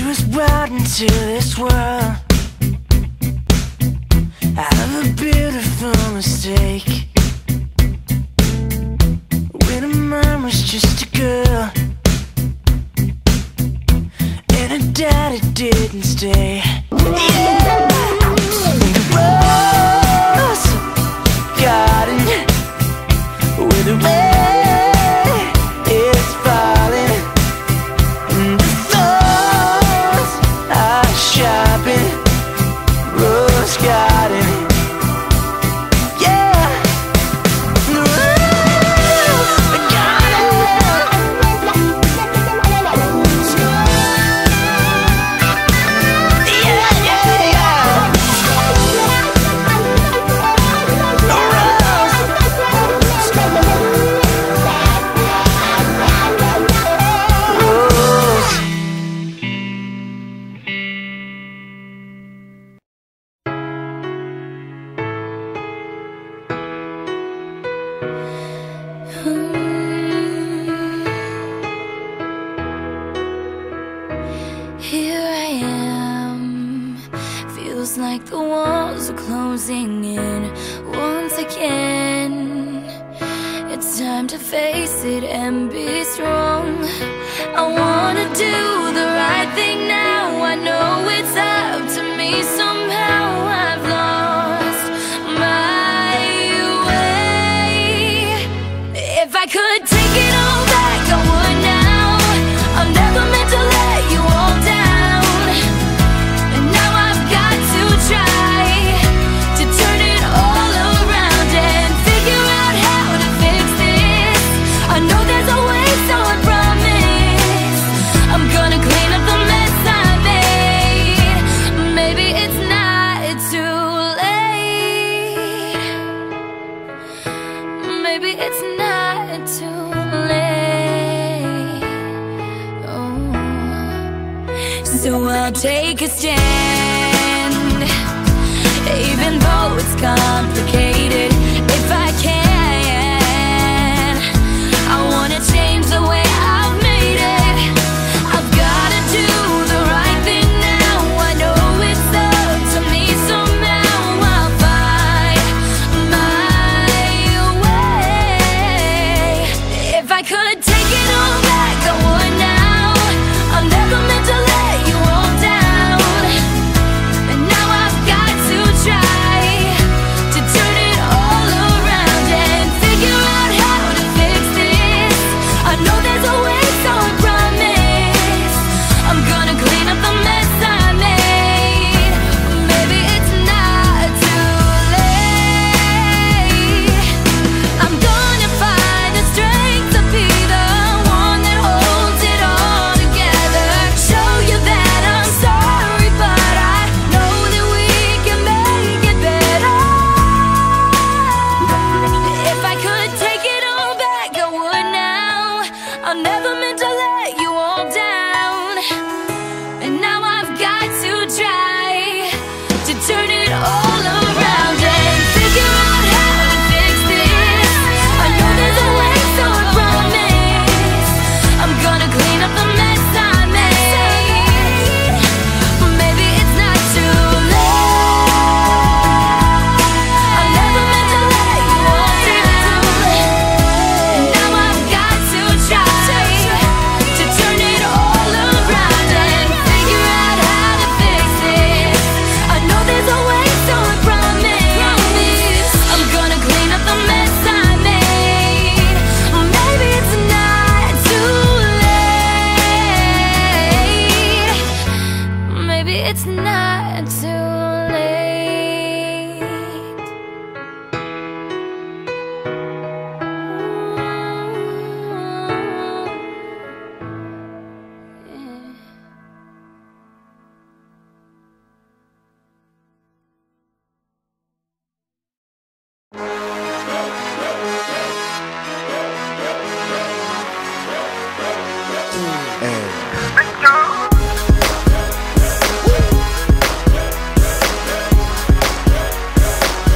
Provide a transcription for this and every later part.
was brought into this world out of a beautiful mistake, when her mom was just a girl and her daddy didn't stay. Yeah! Rose garden with a rain is falling, and the thorns are sharpened. Rose garden, yeah. The rose garden, yeah, yeah, yeah. The rose, rose. Here I am, feels like the walls are closing in once again. It's time to face it and be strong. I wanna do the right thing now. I know it's up to me somehow. I've lost my way. If I could take it all back, I would now. I'm never meant to let you all down, and now I've got to try to turn it all around and figure out how to fix this. I know there's a way, so I promise I'm gonna clean up the mess I made. Maybe it's not too late. Maybe it's not too late. Oh. So I'll take a stand, even though it's complicated. If I can, I wanna change the way I've made it. I've gotta do the right thing now. I know it's up to me somehow. I'll find my way. If I could take it all back, I would now. I'm never meant to let you all down, and now I've got to try to turn it all around and figure out how to fix this. I know there's a way, so I promise I'm gonna clean up the mess I made. Maybe it's not too late. I'm gonna find the strength to be the one that holds it all together. Show you that I'm sorry, but I know that we can make it better. If I could take it all back, I would now. I'm never meant to let you all down, and now I've got to try to turn it all around and figure out how to fix this. I know there's a way, so I promise I'm gonna clean up the mess I made. Maybe it's not too late. I'm never meant to let you all down, and now I've got to try to turn it all around and figure out how to fix this. I know there's a way, so I promise I'm gonna clean up the mess I made. Maybe it's not too late. Maybe it's not too late.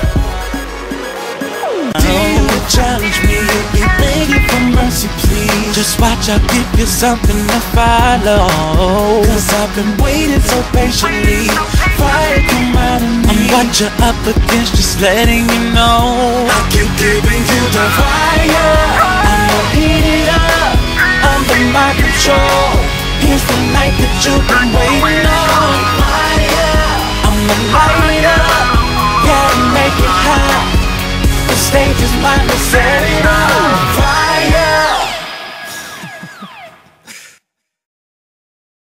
Challenge me, you'll be begging for mercy, please. Just watch, I'll give you something to follow. Cause I've been waiting so patiently. Fire come out of me. I'm what you're up against, just letting you know. I keep giving you the fire. I'ma heat it up under my control. Here's the night that you've been waiting on. I'ma light it up, yeah, make it hot. The stage is mine to set it up.